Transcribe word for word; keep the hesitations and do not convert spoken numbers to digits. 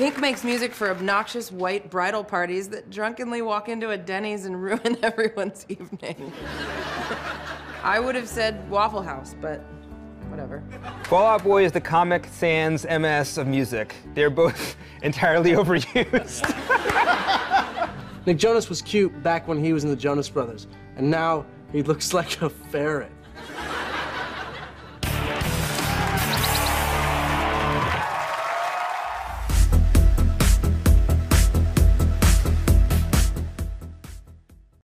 Pink makes music for obnoxious white bridal parties that drunkenly walk into a Denny's and ruin everyone's evening. I would have said Waffle House, but whatever. Fall Out Boy is the Comic Sans M S of music. They're both entirely overused. Nick Jonas was cute back when he was in the Jonas Brothers, and now he looks like a ferret.